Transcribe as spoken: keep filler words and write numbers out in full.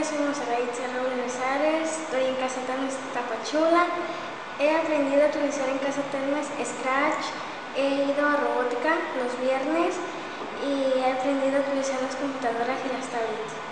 soy Monserrat Raúl Besares, estoy en Casa Telmes Tapachula. He aprendido a utilizar en Casa Telmes Scratch, he ido a robótica los viernes y he aprendido a utilizar las computadoras y las tablets.